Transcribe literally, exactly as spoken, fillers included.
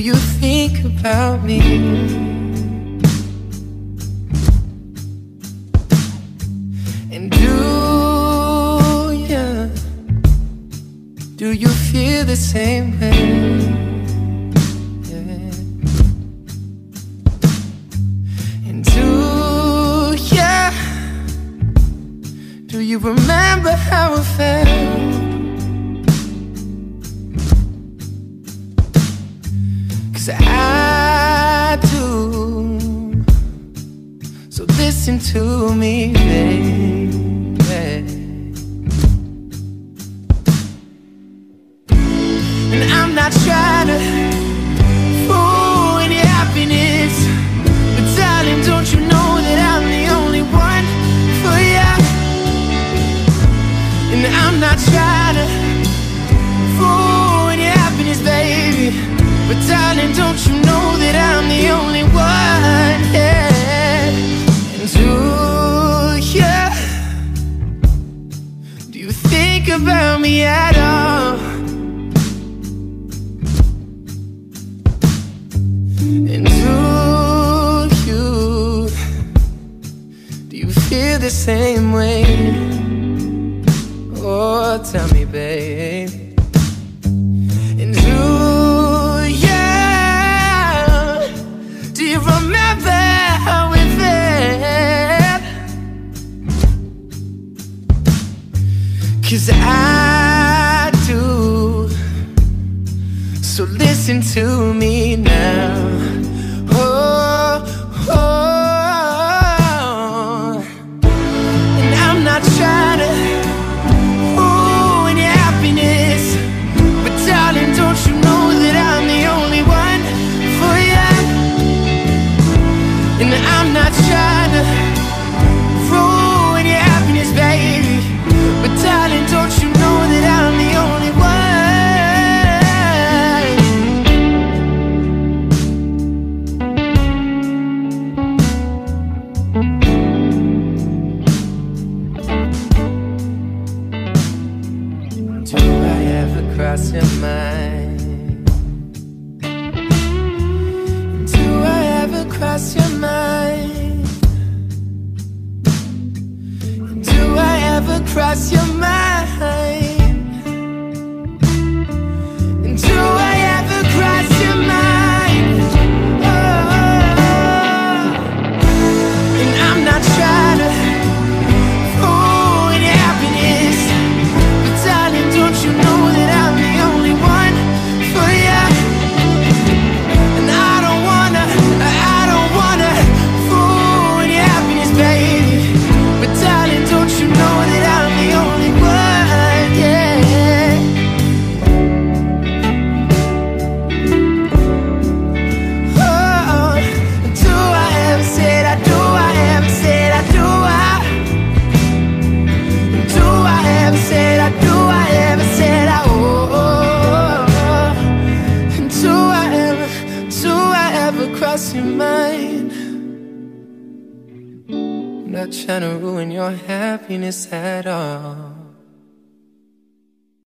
you think about me? And do you, do you feel the same way? Yeah. And do you, do you remember how it felt? 'Cause I do. So listen to me, baby. And I'm not trying to ruin your happiness, but darling, don't you know that I'm the only one for you? And I'm not trying to ruin your happiness, baby, but darling, don't you know that I'm the only one? Yeah. And do you, do you think about me at all? And do you, do you feel the same way? Oh, tell me, babe. And do remember how it felt? 'Cause I do. So listen to me now. Oh, oh. And I'm not trying to ruin your happiness, but darling, don't you know that I'm the only one for you? And I'm not trying to ruin your happiness, baby, but darling, don't you know that I'm the only one? Do I ever cross your mind? Do I ever cross your mind? Do I ever cross your mind? Do I ever cross your mind? Oh, and I'm not trying to ruin your happiness, but darling, don't you know that I'm the only one for you? And I don't wanna, I don't wanna ruin your happiness, baby, but darling, don't you know that I'm the only one? Yeah. Oh, do I ever said I do? I ever said I do? I do. I ever said I do? I ever said I oh? Do I ever, do I ever cross your mind? I'm not trying to ruin your happiness at all.